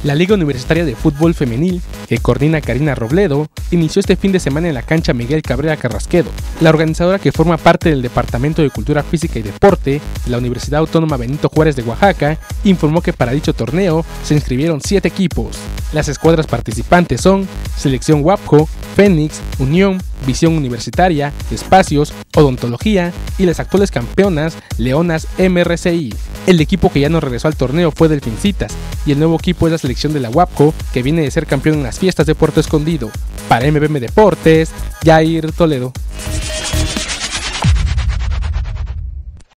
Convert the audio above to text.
La Liga Universitaria de Fútbol Femenil, que coordina Karina Robledo, inició este fin de semana en la cancha Miguel Cabrera Carrasquedo. La organizadora, que forma parte del Departamento de Cultura Física y Deporte de la Universidad Autónoma Benito Juárez de Oaxaca, informó que para dicho torneo se inscribieron 7 equipos. Las escuadras participantes son Selección WAPCO, Fénix, Unión, Visión Universitaria, Espacios, Odontología y las actuales campeonas Leonas MRCI. El equipo que ya no regresó al torneo fue Delfincitas y el nuevo equipo es la selección de la WAPCO, que viene de ser campeón en las fiestas de Puerto Escondido. Para MBM Deportes, Jair Toledo.